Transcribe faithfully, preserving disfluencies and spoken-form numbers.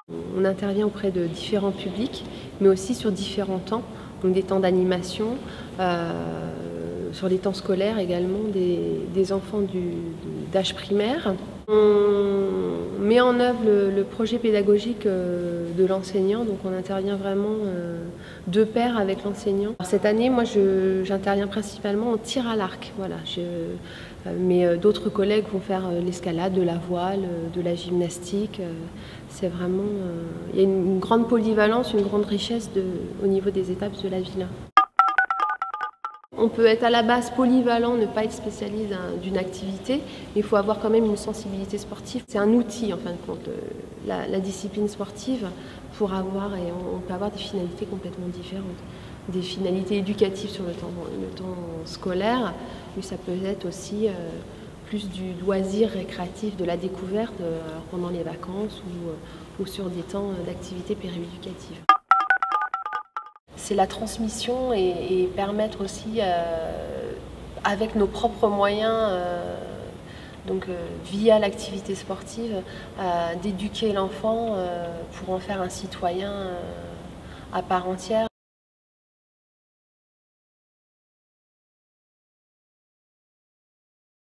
On intervient auprès de différents publics, mais aussi sur différents temps, donc des temps d'animation, euh, sur les temps scolaires également des, des enfants d'âge primaire. On met en œuvre le, le projet pédagogique de l'enseignant, donc on intervient vraiment euh, de pair avec l'enseignant. Cette année, moi, j'interviens principalement en tir à l'arc. Voilà, je, mais d'autres collègues vont faire l'escalade, de la voile, de la gymnastique. C'est vraiment, euh, il y a une, une grande polyvalence, une grande richesse de, au niveau des étapes de la ville. On peut être à la base polyvalent, ne pas être spécialiste d'une activité, mais il faut avoir quand même une sensibilité sportive. C'est un outil, en fin de compte, la, la discipline sportive, pour avoir, et on, on peut avoir des finalités complètement différentes. Des finalités éducatives sur le temps, le temps scolaire, mais ça peut être aussi euh, plus du loisir récréatif, de la découverte euh, pendant les vacances ou, euh, ou sur des temps d'activité périéducative. C'est la transmission et, et permettre aussi, euh, avec nos propres moyens, euh, donc euh, via l'activité sportive, euh, d'éduquer l'enfant euh, pour en faire un citoyen euh, à part entière.